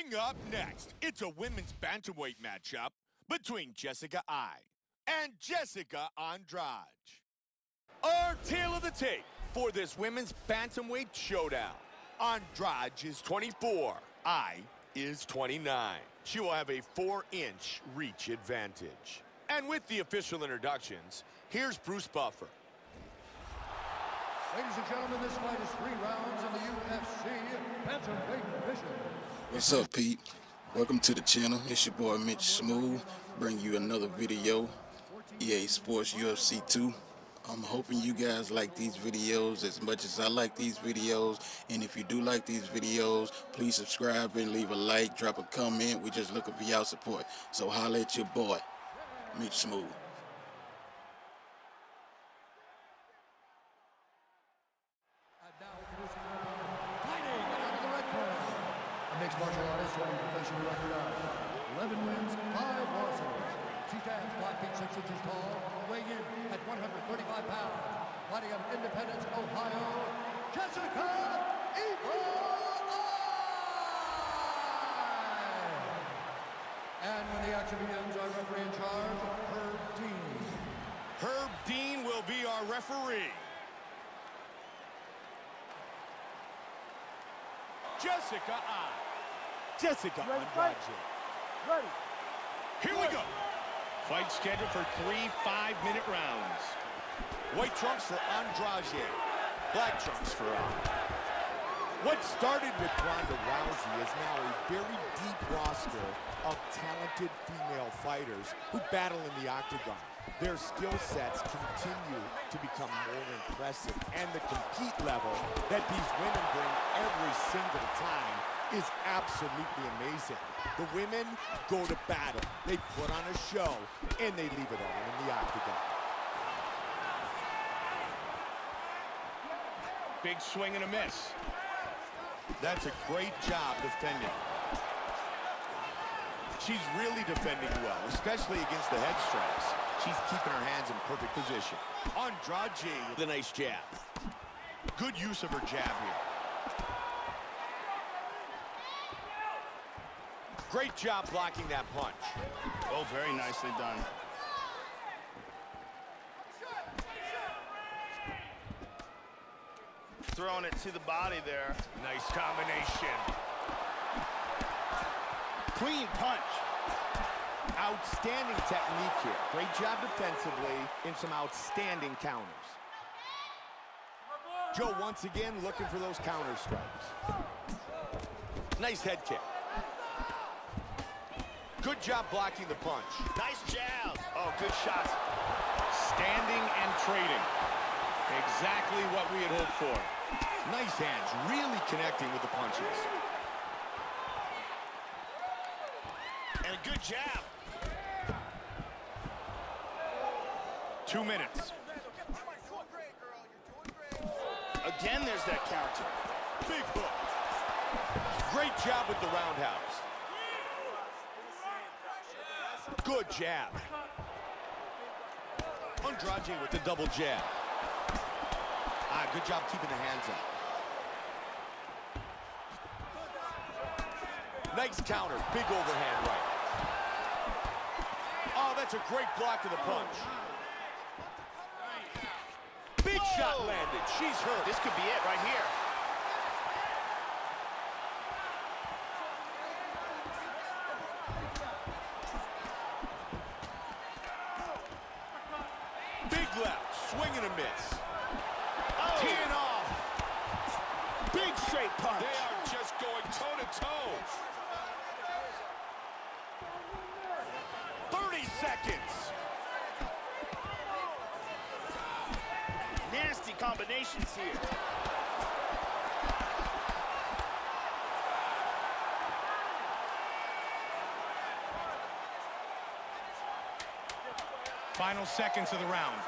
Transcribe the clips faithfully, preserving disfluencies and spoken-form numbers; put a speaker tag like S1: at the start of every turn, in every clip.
S1: Coming up next, it's a women's bantamweight matchup between Jessica Eye and Jessica Andrade. Our tale of the tape for this women's bantamweight showdown. Andrade is twenty-four, Eye is twenty-nine. She will have a four-inch reach advantage. And with the official introductions, here's Bruce Buffer.
S2: Ladies and gentlemen, this fight is three rounds in the U F C bantamweight division.
S3: What's up, Pete? Welcome to the channel. It's your boy Mitch Smooth, bring you another video, E A Sports U F C two. I'm hoping you guys like these videos as much as I like these videos. And if you do like these videos, please subscribe and leave a like, drop a comment. We're just looking for y'all support. So holla at your boy, Mitch Smooth.
S2: Mixed martial artist with a professional record of eleven wins, five losses. She stands five feet six inches tall, weighing in at one hundred thirty-five pounds. Fighting out of Independence, Ohio, Jessica Eagle Eye! And when the action begins, our referee in charge, Herb Dean.
S1: Herb Dean will be our referee. Jessica Eye. Jessica Andrade.
S4: Ready.
S1: Here we go. Fight scheduled for three five-minute rounds. White trunks for Andrade. Black trunks for Eye. What started with Ronda Rousey is now a very deep roster of talented female fighters who battle in the octagon. Their skill sets continue to become more impressive, and the compete level that these women bring every single time is absolutely amazing. The women go to battle, they put on a show, and they leave it all in the octagon. Big swing and a miss. That's a great job defending. She's really defending well, especially against the head strikes. She's keeping her hands in perfect position. Andrade with a nice jab. Good use of her jab here. Great job blocking that punch.
S5: Oh, very nicely done. Throwing it to the body there.
S1: Nice combination.
S5: Clean punch.
S1: Outstanding technique here. Great job defensively and some outstanding counters. Joe once again looking for those counter strikes. Nice head kick. Good job blocking the punch.
S5: Nice jab. Oh, good shots.
S1: Standing and trading. Exactly what we had hoped for. Nice hands, really connecting with the punches.
S5: And a good jab.
S1: Two minutes.
S5: Again, there's that counter.
S1: Big hook. Great job with the roundhouse. Good jab. Andrade with the double jab. Ah, good job keeping the hands up. Nice counter. Big overhand right. Oh, that's a great block to the punch. Big Whoa. Shot landed. She's hurt.
S5: This could be it right here.
S1: Big left. Swing and a miss.
S5: Oh.
S1: Teeing off.
S5: Big straight punch.
S1: They are just going toe-to-toe. thirty seconds.
S5: Nasty combinations here.
S1: Final seconds of the round.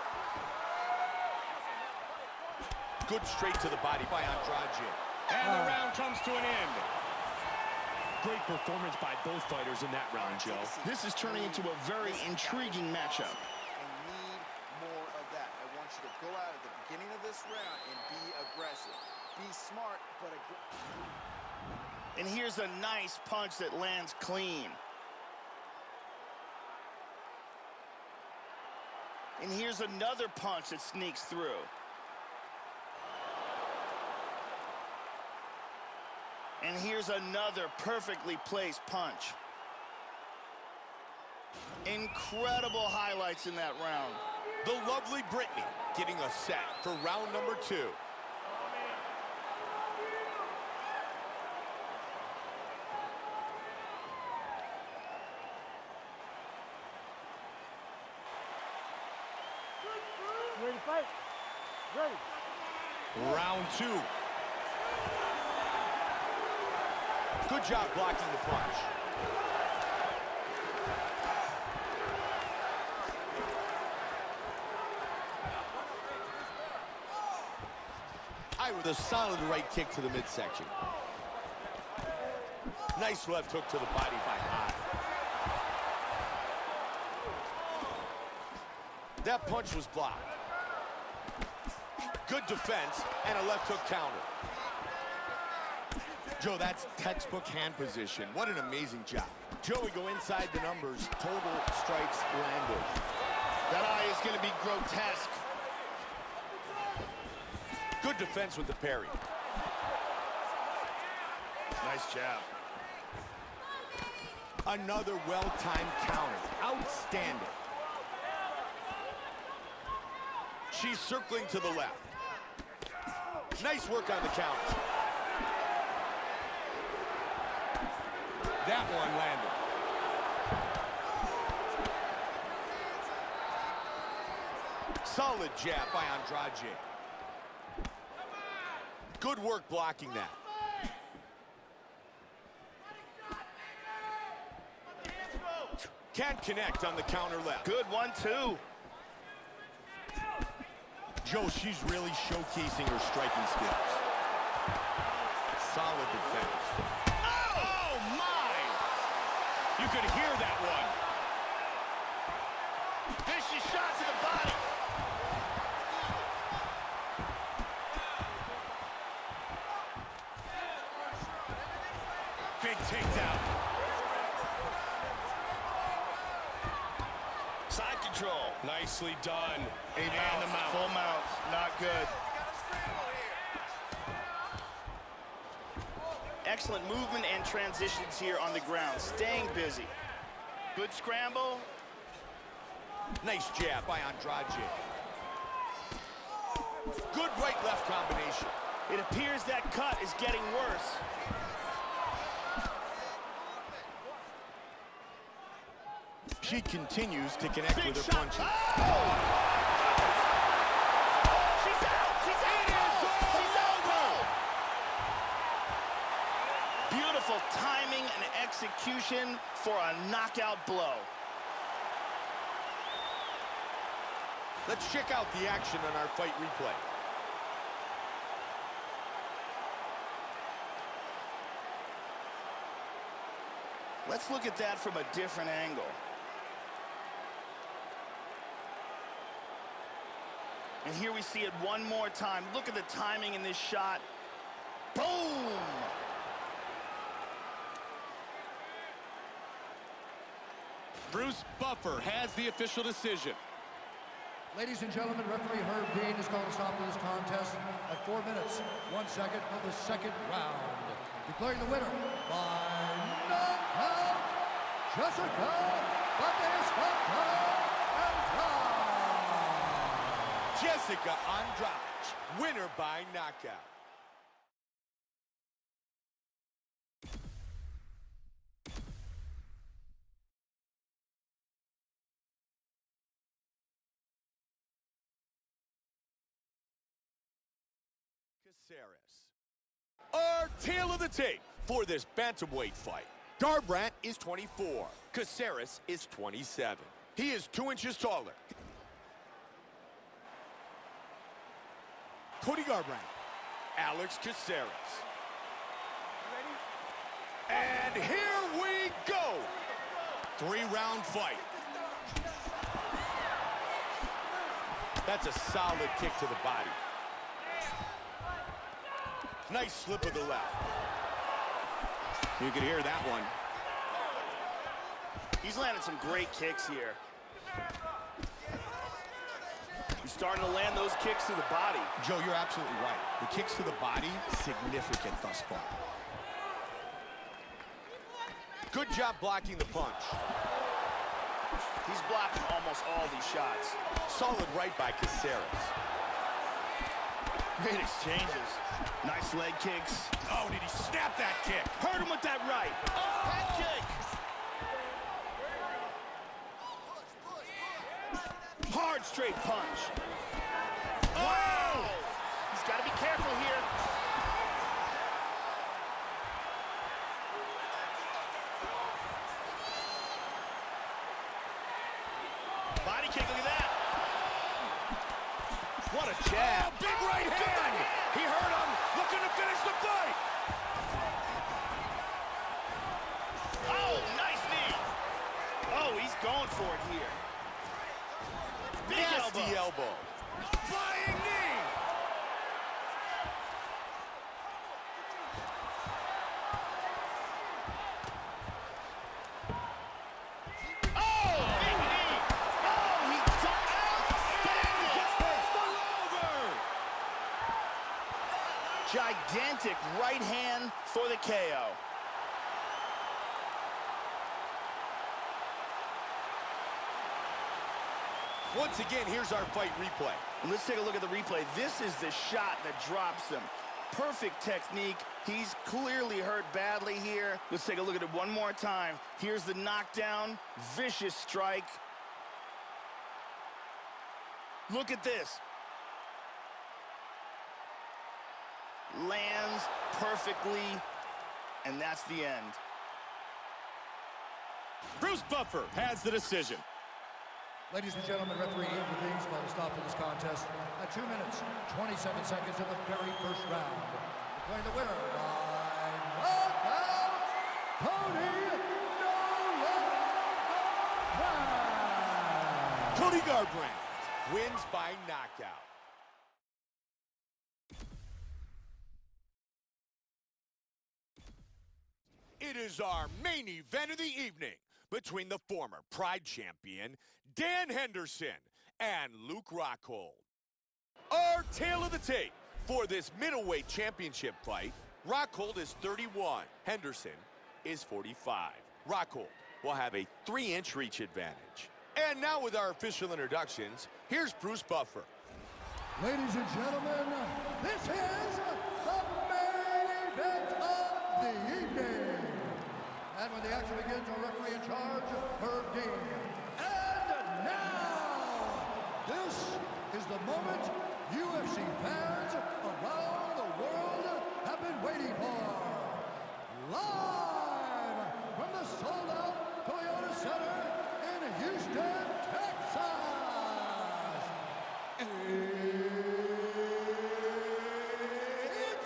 S1: Good straight to the body by Andrade. And the round comes to an end.
S6: Great performance by both fighters in that round, Joe.
S5: This is turning into a very intriguing matchup.
S7: And need more of that. I want you to go out at the beginning of this round and be aggressive. Be smart, but aggressive.
S5: And here's a nice punch that lands clean. And here's another punch that sneaks through. And here's another perfectly placed punch. Incredible highlights in that round.
S1: The lovely Brittany getting us set for round number two.
S4: Ready to fight? Ready.
S1: Round two. Good job blocking the punch. Eye with a solid right kick to the midsection. Nice left hook to the body by Eye. That punch was blocked. Good defense and a left hook counter. Joe, that's textbook hand position. What an amazing job. Joe, we go inside the numbers. Total strikes landed.
S5: That eye is going to be grotesque.
S1: Good defense with the parry.
S5: Nice jab.
S1: Another well-timed counter. Outstanding. She's circling to the left. Nice work on the count. That one landed. Solid jab by Andrade. Good work blocking that. Can't connect on the counter left.
S5: Good one, too.
S1: Joe, she's really showcasing her striking skills. Solid defense. Oh, oh my! You could hear that one.
S5: Vicious shot to the body.
S1: Big takedown.
S5: Side control.
S6: Nicely done.
S5: A
S6: And
S5: mount,
S6: the mount.
S5: full mount, not good. Excellent movement and transitions here on the ground, staying busy. Good scramble.
S1: Nice jab by Andrade. Good right-left combination.
S5: It appears that cut is getting worse.
S1: She continues to connect
S5: Big
S1: with her
S5: shot.
S1: punches.
S5: Oh! She's out! She's out!
S1: It is
S5: She's out!
S1: over!
S5: Beautiful timing and execution for a knockout blow.
S1: Let's check out the action on our fight replay.
S5: Let's look at that from a different angle. And here we see it one more time. Look at the timing in this shot. Boom!
S6: Bruce Buffer has the official decision.
S2: Ladies and gentlemen, referee Herb Dean has called a stop to this contest at four minutes, one second of the second round. Declaring the winner by knockout, Jessica Bautista Andrade.
S1: Jessica Andrade, winner by knockout. Caceres. Our tail of the tape for this bantamweight fight. Garbrandt is twenty-four. Caceres is twenty-seven. He is two inches taller. Cody Garbrandt. Alex Caceres. And here we go. Three-round fight. That's a solid kick to the body. Nice slip of the left. You can hear that one.
S5: He's landed some great kicks here. He's starting to land those kicks to the body.
S1: Joe, you're absolutely right. The kicks to the body, significant thus far. Good job blocking the punch.
S5: He's blocking almost all these shots.
S1: Solid right by Caceres.
S5: Great exchanges. Nice leg kicks.
S1: Oh, did he snap that kick?
S5: Hurt him with that right. Oh! Head kick. Hard straight punch. Oh! He's got to be careful here. Body kick, look at that.
S1: What a jab. Oh, big right hand. hand. He hurt him. Looking to finish the fight.
S5: Oh, nice knee. Oh, he's going for it here. Big
S1: Nasty elbow.
S5: elbow.
S1: Flying knee.
S5: Oh, big knee. Oh, he got outstanding. Gigantic right hand for the K O.
S1: Once again, here's our fight replay.
S5: Let's take a look at the replay. This is the shot that drops him. Perfect technique. He's clearly hurt badly here. Let's take a look at it one more time. Here's the knockdown. Vicious strike. Look at this. Lands perfectly, and that's the end.
S1: Bruce Buffer has the decision.
S2: Ladies and gentlemen, referee Andrew Deans called a stop to this contest at two minutes, twenty-seven seconds of the very first round. Declaring the winner by knockout, Cody Garbrandt.
S1: Cody Garbrandt wins by knockout. It is our main event of the evening between the former Pride champion Dan Henderson and Luke Rockhold. Our tale of the tape for this middleweight championship fight: Rockhold is thirty-one, Henderson is forty-five. Rockhold will have a three-inch reach advantage. And now with our official introductions, here's Bruce Buffer.
S2: Ladies and gentlemen, this is the main event of the evening. And when the action begins, our referee in charge, Herb Dean. And now, this is the moment U F C fans around the world have been waiting for. Live from the sold-out Toyota Center in Houston, Texas. It's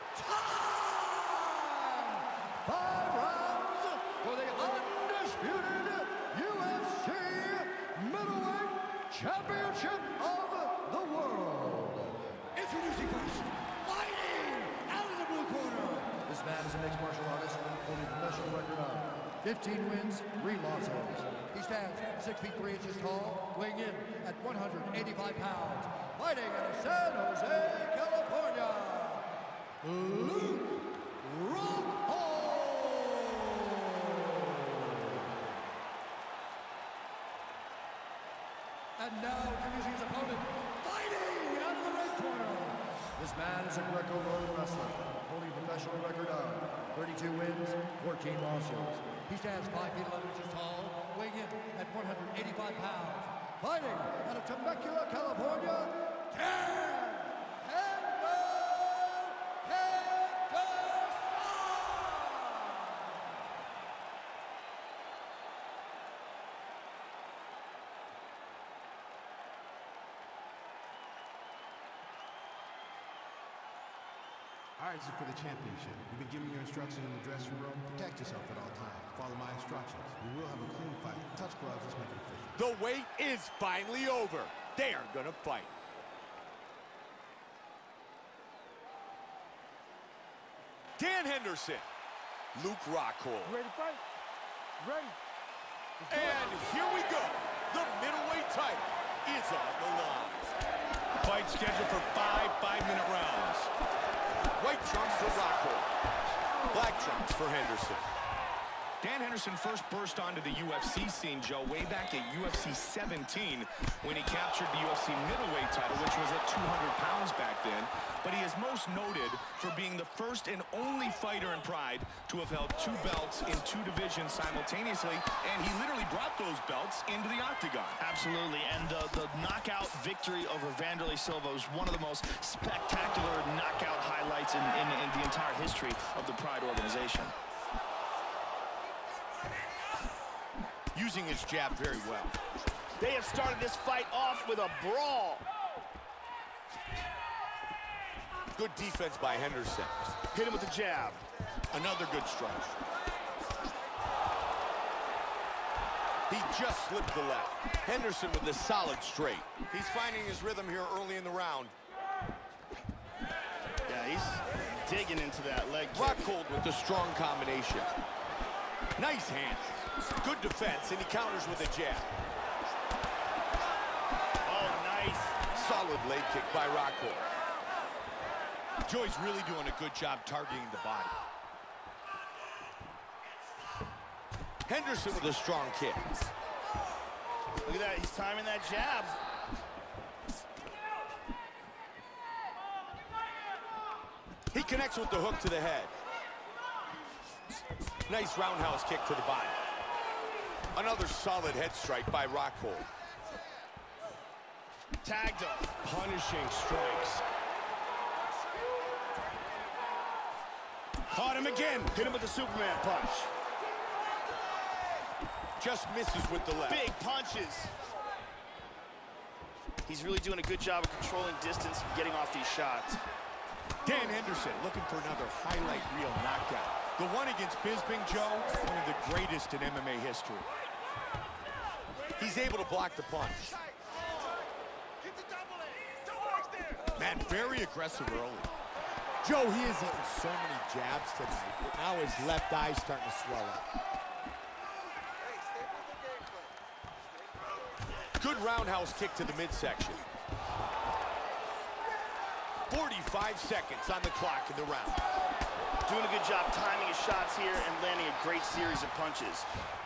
S2: time! Five rounds for the undisputed U F C Middleweight Championship of the World. Introducing first, fighting out of the blue corner. This man is a mixed martial artist holding a professional record of fifteen wins, three losses. He stands six feet three inches tall, weighing in at one hundred eighty-five pounds. Fighting out of San Jose, California, Luke Rockhold. And now introducing his opponent, fighting out of the red corner. This man is a Greco-Roman wrestler, holding a professional record of thirty-two wins, fourteen losses. He stands five feet eleven inches tall, weighing in at one hundred eighty-five pounds. Fighting out of Temecula, California, Dan
S8: All right, this is for the championship. You've been giving your instructions in the dressing room. Protect yourself at all times. Follow my instructions. We will have a clean fight. Touch gloves, let's make it official.
S1: The wait is finally over. They are gonna fight. Dan Henderson Luke Rockhold.
S4: You ready to fight? Ready.
S1: And here we go. The middleweight title is on the line. Fight scheduled for five five-minute rounds. White trunks for Rockhold. Black trunks for Henderson.
S6: Dan Henderson first burst onto the U F C scene, Joe, way back at U F C seventeen when he captured the U F C middleweight title, which was at two hundred pounds back then. But he is most noted for being the first and only fighter in Pride to have held two belts in two divisions simultaneously, and he literally brought those belts into the octagon.
S5: Absolutely, and the, the knockout victory over Vanderlei Silva was one of the most spectacular knockout highlights in, in, in the entire history of the Pride organization.
S1: Using his jab very well.
S5: They have started this fight off with a brawl.
S1: Good defense by Henderson.
S5: Hit him with the jab.
S1: Another good strike. He just slipped the left. Henderson with a solid straight. He's finding his rhythm here early in the round.
S5: Yeah, he's digging into that leg kick.
S1: Rockhold with a strong combination. Nice hands. Good defense, and he counters with a jab.
S5: Oh, nice.
S1: Solid leg kick by Rockhold. Joey's really doing a good job targeting the body. Henderson with a strong kick.
S5: Look at that, he's timing that jab.
S1: He connects with the hook to the head. Nice roundhouse kick to the body. Another solid head strike by Rockhold.
S5: Tagged him.
S6: Punishing strikes.
S1: Caught him again.
S5: Hit him with the Superman punch.
S1: Just misses with the left.
S5: Big punches. He's really doing a good job of controlling distance and getting off these shots.
S1: Dan Henderson looking for another highlight reel knockout. The one against Bisping, Joe, one of the greatest in M M A history. He's able to block the punch. Man, very aggressive early.
S9: Joe, he has eaten so many jabs tonight, but now his left eye's starting to swell up.
S1: Good roundhouse kick to the midsection. forty-five seconds on the clock in the round.
S5: Doing a good job timing his shots here and landing a great series of punches.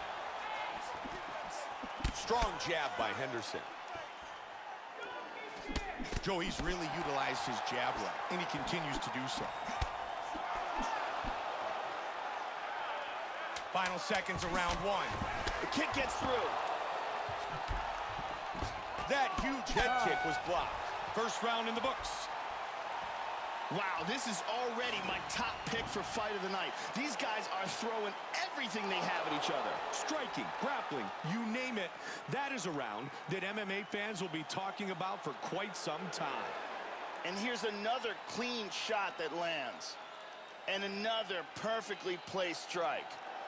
S1: Strong jab by Henderson. Joe, he's really utilized his jab well, and he continues to do so. Final seconds of round one.
S5: The kick gets through.
S1: That huge head kick was blocked.
S6: First round in the books.
S5: Wow, this is already my top pick for fight of the night. These guys are throwing everything they have at each other.
S6: Striking, grappling, you name it. That is a round that M M A fans will be talking about for quite some time.
S5: And here's another clean shot that lands. And another perfectly placed strike.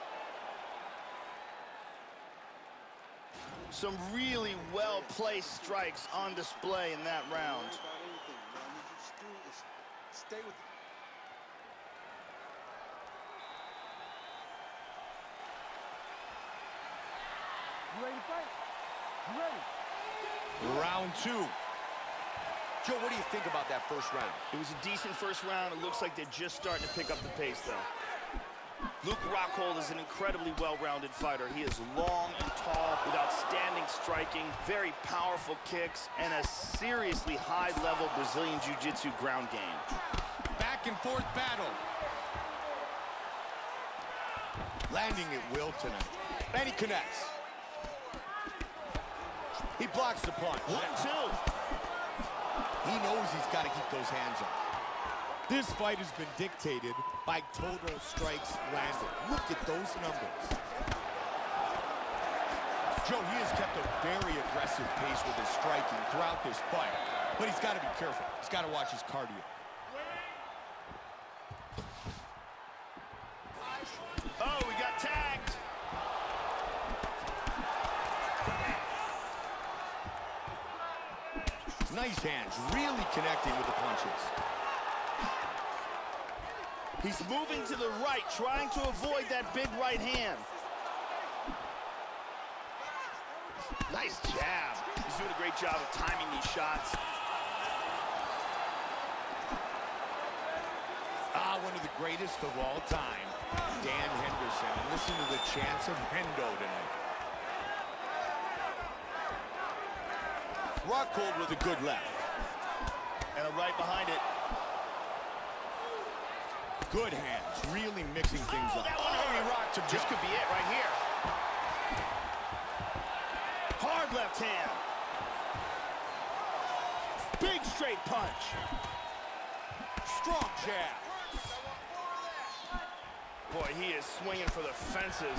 S5: Some really well-placed strikes on display in that round.
S7: Stay with
S4: You ready to fight? You ready?
S1: Round two. Joe, what do you think about that first round?
S5: It was a decent first round. It looks like they're just starting to pick up the pace, though. Luke Rockhold is an incredibly well-rounded fighter. He is long and tall with outstanding striking, very powerful kicks, and a seriously high-level Brazilian Jiu-Jitsu ground game.
S1: Back and forth battle. Landing at will tonight. And he connects. He blocks the punch.
S5: One, two.
S1: He knows he's got to keep those hands up.
S9: This fight has been dictated by total strikes landed. Look at those numbers.
S1: Joe, he has kept a very aggressive pace with his striking throughout this fight. But he's got to be careful. He's got to watch his cardio.
S5: Oh, we got tagged.
S1: Nice hands, really connecting with the punches.
S5: He's moving to the right, trying to avoid that big right hand. Nice jab. He's doing a great job of timing these shots.
S1: Ah, one of the greatest of all time, Dan Henderson. And listen to the chants of Hendo tonight. Rockhold with a good left.
S5: And a right behind it.
S1: Good hands, really mixing things
S5: oh,
S1: up.
S5: That one
S1: Oh, he rocked him.
S5: This could be it right here. Hard left hand. Big straight punch.
S1: Strong jab.
S5: Boy, he is swinging for the fences.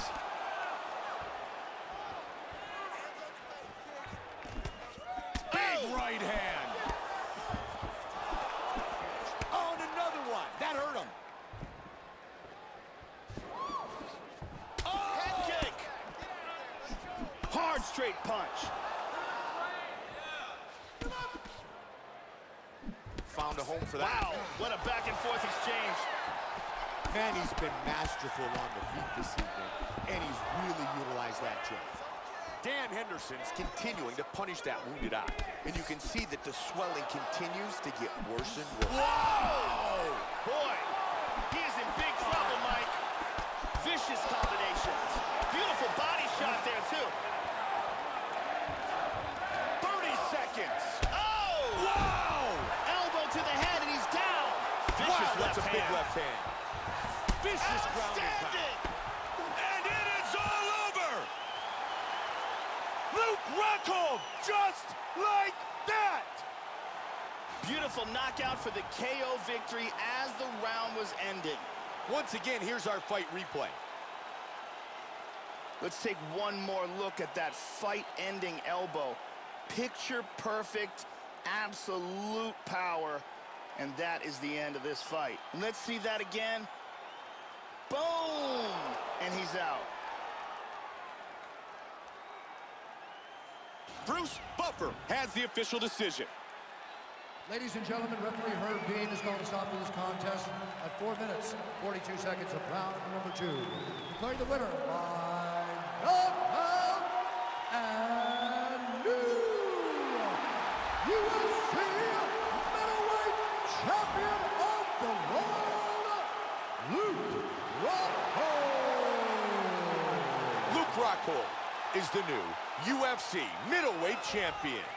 S1: Big right hand. Oh, and another one. That hurt him.
S5: Oh! Head kick. Hard straight punch.
S1: Found a home for that.
S5: Wow, what a back and forth exchange.
S9: Man, he's been masterful on the feet this evening, and he's really utilized that jab.
S1: Dan Henderson's continuing to punish that wounded eye.
S9: And you can see that the swelling continues to get worse and worse.
S5: Whoa! Boy, he is in big trouble, Mike. Vicious combinations. Beautiful body shot there, too.
S1: thirty seconds.
S5: Oh!
S1: Wow!
S5: Elbow to the head, and he's down. Vicious
S1: Wow, that's
S5: left
S1: a big
S5: hand.
S1: left hand. Vicious grounding pound. And it is all over! Luke Rockhold, just like that!
S5: Beautiful knockout for the K O victory as the round was ending.
S1: Once again, here's our fight replay.
S5: Let's take one more look at that fight-ending elbow. Picture perfect, absolute power, and that is the end of this fight. And let's see that again. Boom! And he's out.
S1: Bruce Buffer has the official decision.
S2: Ladies and gentlemen, referee Herb Dean is going to stop this contest at four minutes, forty-two seconds of round number two. Declaring the winner by knockout and new U F C middleweight champion of the world, Luke Rockhold.
S1: Luke Rockhold is the new U F C middleweight champion.